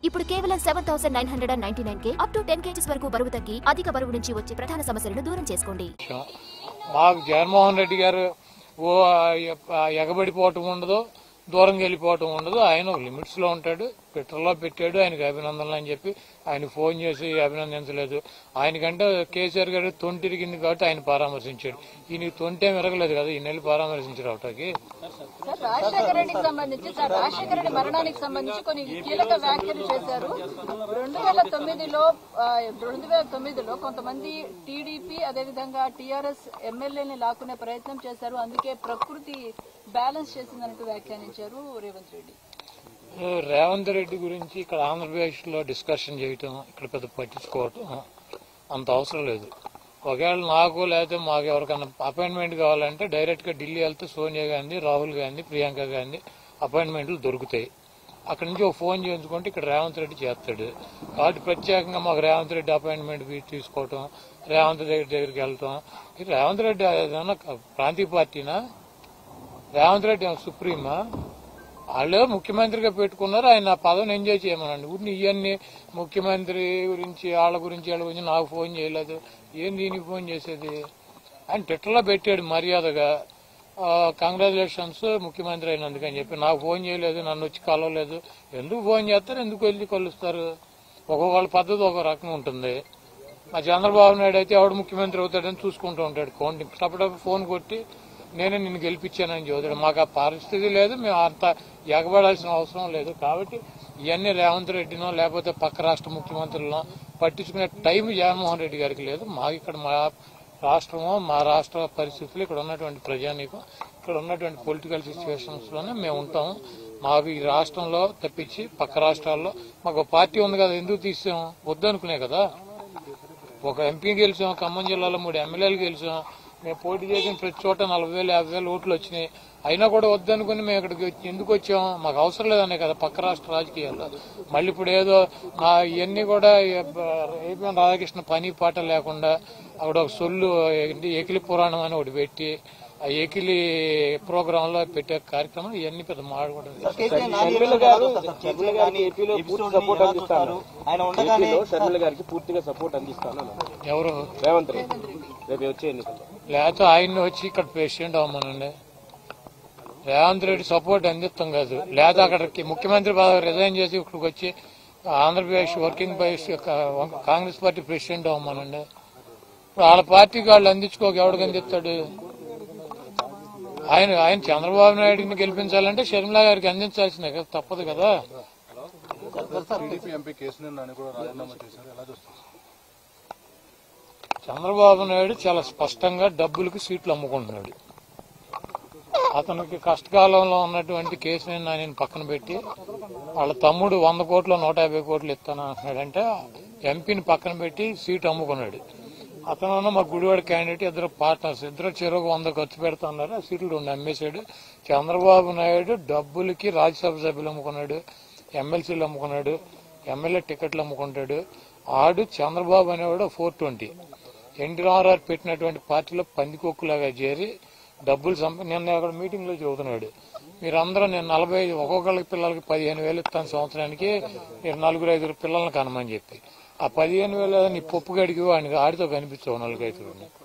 ఇప్పుడు కేవలం 7,999కే up to 10 kgs వరకు బరువు తగ్గి అధిక బరువు నుంచి వచ్చే ప్రధాన సమస్యలను దూరం చేసుకోండి. మాకు జగన్మోహన్ రెడ్డి గారు ఎగబడిపోవటం ఉండదు, దూరంగా వెళ్ళిపోవటం ఉండదు. ఆయన లిమిట్స్ లో ఉంటాడు. ట్విట్టర్లో పెట్టాడు ఆయనకి అభినందనలు అని చెప్పి ఆయన ఫోన్ చేసి అభినందించలేదు. ఆయనకంటే కేసీఆర్ గారు తొంటిరిగింది కాబట్టి ఆయన పరామర్శించాడు. ఈయనకి తొంటే మెరగలేదు కదా, ఈయన వెళ్ళి పరామర్శించారు అవటానికి. రాజశేఖర రెడ్డికి సంబంధించి రాజశేఖర రెడ్డి మరణానికి సంబంధించి కొన్ని కీలక వ్యాఖ్యలు చేశారు. 2009లో కొంతమంది టీడీపీ అదేవిధంగా టీఆర్ఎస్ ఎమ్మెల్యేని లాక్కునే ప్రయత్నం చేశారు. అందుకే ప్రకృతి బ్యాలెన్స్ చేసిందన్నట్టు వ్యాఖ్యానించారు రేవంత్ రెడ్డి. రేవంత్ రెడ్డి గురించి ఇక్కడ ఆంధ్రప్రదేశ్ లో డిస్కషన్ చేయటం, ఇక్కడ పెద్ద పట్టించుకోవటం అంత అవసరం లేదు. ఒకవేళ నాకు లేకపోతే మాకు ఎవరికైనా అపాయింట్మెంట్ కావాలంటే డైరెక్ట్ గా ఢిల్లీ వెళ్తే సోనియా గాంధీ, రాహుల్ గాంధీ, ప్రియాంక గాంధీ అపాయింట్మెంట్లు దొరుకుతాయి. అక్కడి నుంచి ఒక ఫోన్ చేయించుకుంటే ఇక్కడ రేవంత్ రెడ్డి చేస్తాడు. కాబట్టి ప్రత్యేకంగా మాకు రేవంత్ రెడ్డి అపాయింట్మెంట్ తీసుకోవటం, రేవంత్ రెడ్డి దగ్గరికి వెళ్ళటం. రేవంత్ రెడ్డి ఏదైనా ప్రాంతీయ పార్టీనా? రేవంత్ రెడ్డి సుప్రీమా? వాళ్ళు ముఖ్యమంత్రిగా పెట్టుకున్నారు. ఆయన ఆ పదవిని ఎంజాయ్ చేయమనండి. ఇవన్నీ ముఖ్యమంత్రి గురించి వాళ్ళ గురించి నాకు ఫోన్ చేయలేదు. ఏం దీనికి ఫోన్ చేసేది? ఆయన ట్విట్టర్లో పెట్టాడు మర్యాదగా కంగ్రాచులేషన్స్ ముఖ్యమంత్రి అయినందుకని చెప్పి. నాకు ఫోన్ చేయలేదు, నన్ను వచ్చి కలవలేదు. ఎందుకు ఫోన్ చేస్తారు, ఎందుకు వెళ్ళి కలుస్తారు? ఒక్కొక్కళ్ళ పద్ధతి ఒక రకం ఉంటుంది. మా చంద్రబాబు నాయుడు అయితే ఎవడు ముఖ్యమంత్రి అవుతాడని చూసుకుంటూ ఉంటాడు. టప్పటప్పుడు ఫోన్ కొట్టి నేనే నిన్ను గెలిపించానని చదువుతాడు. మాకు ఆ పరిస్థితి లేదు, మేము అంత ఎగబడాల్సిన అవసరం లేదు. కాబట్టి ఇవన్నీ రేవంత్ రెడ్డినో లేకపోతే పక్క రాష్ట్ర ముఖ్యమంత్రులనో పట్టించుకునే టైం జగన్మోహన్ రెడ్డి గారికి లేదు. మాకు ఇక్కడ మా రాష్ట్రమో మా రాష్ట్ర పరిస్థితులు, ఇక్కడ ఉన్నటువంటి ప్రజానీకం, ఇక్కడ ఉన్నటువంటి పొలిటికల్ సిచ్యువేషన్స్ లోనే మేము ఉంటాము. మాకు ఈ రాష్ట్రంలో తప్పించి పక్క రాష్ట్రాల్లో మాకు పార్టీ ఉంది కదా, ఎందుకు తీసాం? వద్దనుకునే కదా. ఒక ఎంపీ గెలిచాం, ఖమ్మం జిల్లాలో 3 ఎమ్మెల్యేలు గెలిచాం. మేము పోటీ చేసిన ప్రతి చోట 40,000, 50,000 ఓట్లు వచ్చినాయి. అయినా కూడా వద్దనుకుని మేము ఇక్కడికి ఎందుకు వచ్చాం? మాకు అవసరం లేదనే కదా పక్క రాష్ట్ర రాజకీయాల్లో. మళ్ళీ ఇప్పుడు ఏదో ఇవన్నీ కూడా ఏపీఎన్ రాధాకృష్ణ పని పాట లేకుండా అక్కడ ఒక సొల్లు ఏకిలి పురాణం అని ఒకటి పెట్టి ఆ ఏకిలి ప్రోగ్రామ్ లో పెట్టే కార్యక్రమం ఇవన్నీ పెద్ద మాట్లాడకూడదు. ఎవరు? రేవంత్ రెడ్డి రేపు వచ్చే ఎన్నికల్లో లేకపోతే ఆయన్ని వచ్చి ఇక్కడ ప్రెసిడెంట్ అవ్వమనండి. రేవంత్ రెడ్డి సపోర్ట్ అందిస్తాం కాదు. లేదా అక్కడికి ముఖ్యమంత్రి పదవి రిజైన్ చేసి ఇక్కడికి వచ్చి Andhra Pradesh working press Congress party president అవ్వమనండి. వాళ్ళ పార్టీకి వాళ్ళు అందించుకోక ఎవడికి అందిస్తాడు? ఆయన చంద్రబాబు నాయుడిని గెలిపించాలంటే షర్మిలా గారికి అందించాల్సిందే కదా, తప్పదు కదా. చంద్రబాబు నాయుడు చాలా స్పష్టంగా డబ్బులకి సీట్లు అమ్ముకుంటున్నాడు. అతనికి కష్టకాలంలో ఉన్నటువంటి కేసీఆర్ నానిని పక్కన పెట్టి వాళ్ళ తమ్ముడు 100 కోట్లు 150 కోట్లు ఇస్తాను అంటున్నాడంటే ఎంపీని పక్కన పెట్టి సీటు అమ్ముకున్నాడు. అతను మా గుడివాడ క్యాండిడేట్, ఇద్దరు పార్ట్నర్స్, ఇద్దరు చెరువు 100 ఖర్చు పెడుతున్నారు. ఆ సీట్లు 2 అమ్మేశాడు. చంద్రబాబు నాయుడు డబ్బులకి రాజ్యసభ సభ్యులు అమ్ముకున్నాడు, ఎమ్మెల్సీలు అమ్ముకున్నాడు, ఎమ్మెల్యే టికెట్లు అమ్ముకుంటాడు. ఆడు చంద్రబాబు అనేవాడు 420 ఎన్టీఆర్ఆర్ పెట్టినటువంటి పార్టీలో పందికొక్కులాగా చేరి డబ్బులు నిన్న అక్కడ మీటింగ్ లో చెబుతున్నాడు. మీరందరూ నేను 45 ఒక్కొక్కళ్ళకి పిల్లలకి 15,000 ఇస్తాను సంవత్సరానికి, మీరు 4-5 పిల్లల్ని కనమని చెప్పి ఆ 15,000 నీ పప్పు గడికి ఆడితో కనిపించవు 4-5.